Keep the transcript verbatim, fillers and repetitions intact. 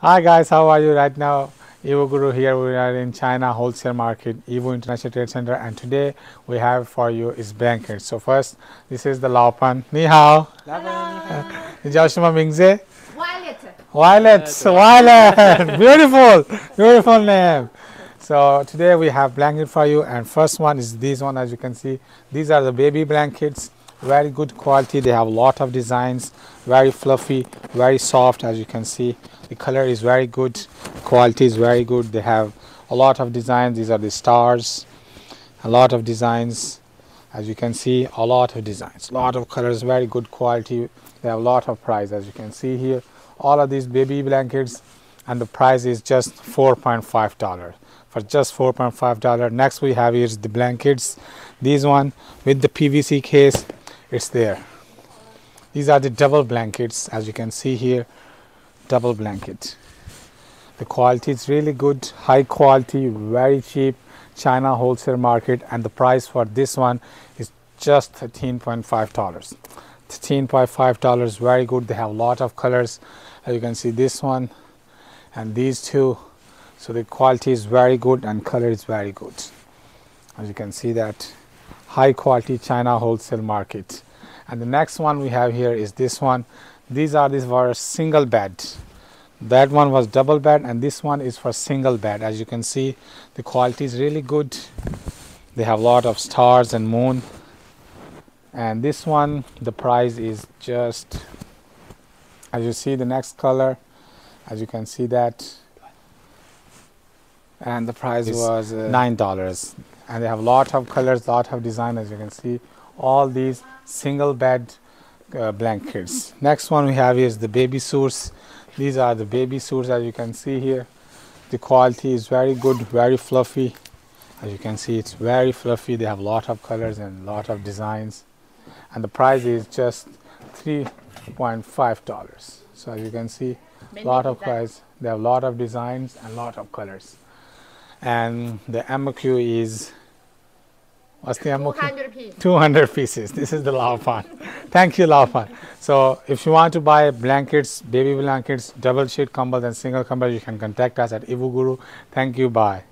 Hi guys, how are you right now? Yiwu Guru here. We are in China wholesale market, Yiwu International Trade Center, and today we have for you is blankets. So first, this is the Laopan. Ni hao. Ni jiao shima mingzi? Violet. Violet. Violet. Beautiful. Beautiful name. So today we have blanket for you, and first one is this one. As you can see, these are the baby blankets. Very good quality. They have a lot of designs. Very fluffy, very soft. As you can see, the color is very good. Quality is very good. They have a lot of designs. These are the stars. A lot of designs. As you can see, a lot of designs. A lot of colors. Very good quality. They have a lot of price. As you can see here, all of these baby blankets, and the price is just four point five dollars. For just four point five dollars. Next we have here is the blankets. These one with the P V C case. It's there. These are the double blankets, as you can see here. Double blanket. The quality is really good, high quality, very cheap. China wholesale market, and the price for this one is just thirteen point five dollars. thirteen point five dollars, very good. They have a lot of colors. As you can see, this one and these two. So the quality is very good and color is very good. As you can see that. High quality China wholesale market. And the next one we have here is this one. These are these for single bed. That one was double bed, and this one is for single bed. As you can see, the quality is really good. They have a lot of stars and moon. And this one, the price is just, as you see the next color, as you can see that, and the price was uh, nine dollars. And they have a lot of colors, lot of design. As you can see, all these single bed uh, blankets. Next one we have is the baby suits. These are the baby suits. As you can see here, the quality is very good, very fluffy. As you can see, it's very fluffy. They have a lot of colors and a lot of designs, and the price is just three point five dollars. So as you can see, a lot of price. They have a lot of designs and a lot of colors. And the M O Q is, what's the M O Q? two hundred pieces. two hundred pieces. This is the Laopan. Thank you, Laopan. So if you want to buy blankets, baby blankets, double sheet combo, and single combo, you can contact us at Yiwu Guru. Thank you. Bye.